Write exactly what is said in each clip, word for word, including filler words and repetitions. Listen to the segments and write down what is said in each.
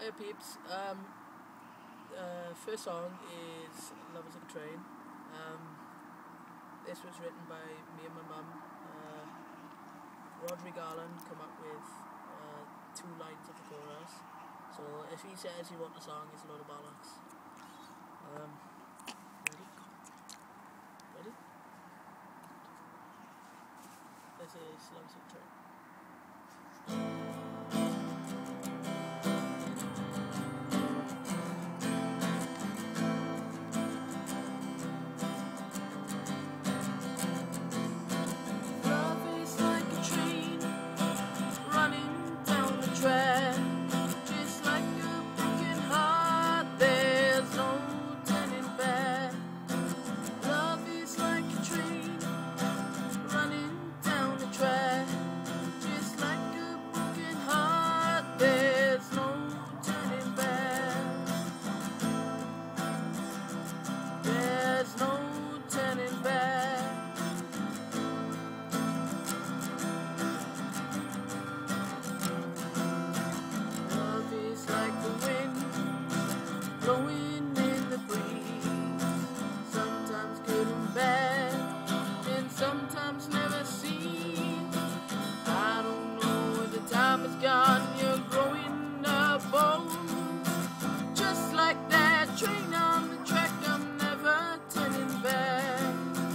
Hiya peeps, um, uh, first song is Love is Like a Train. Um, this was written by me and my mum. Uh, Rodri Garland come up with uh, two lines of the chorus, so if he says he wants a song, it's a load of bollocks. Um, ready? Ready? This is Love is Like a Train. Just like a broken heart, there's no turning back. Love is like a train running down the track. Just like a broken heart, there's no turning back. There's no turning back. Blowing in the breeze, sometimes good and bad, and sometimes never seen. I don't know where the time is gone, you're growing up old. Just like that train on the track, I'm never turning back.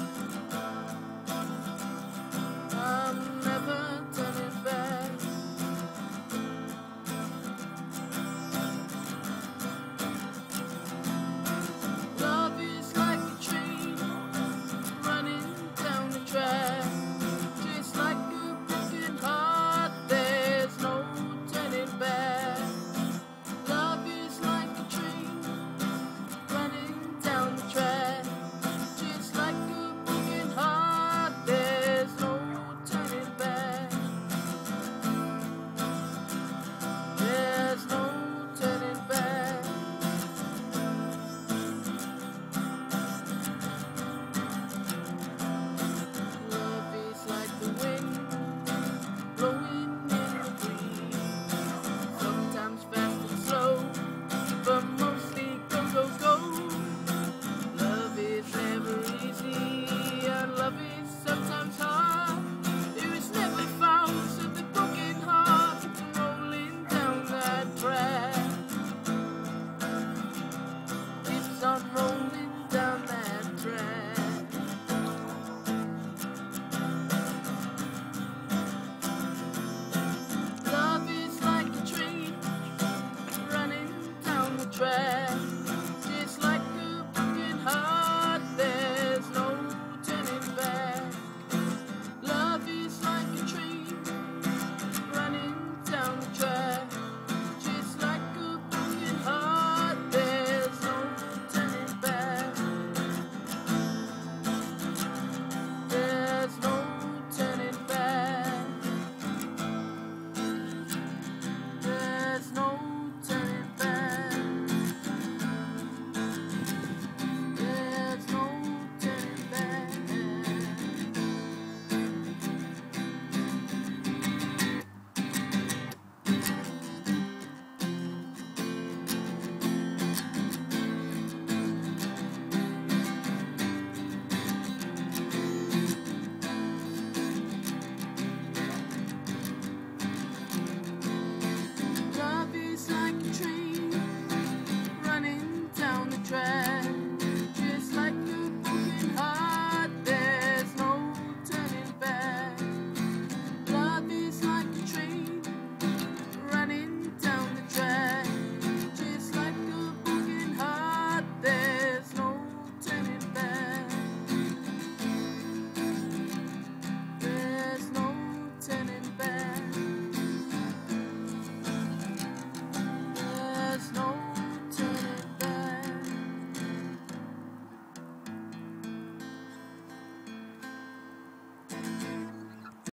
I'm never turning back. Just like a broken heart, there's no turning back. Love is like a train running down the track. Just like a broken heart, there's no turning back. There's no turning back. But mostly go, go, go. Love is never easy, and love is sometimes hard. It was never found, so the broken heart keeps rolling down that track. Keeps on rolling down that track. Love is like a train running down the track.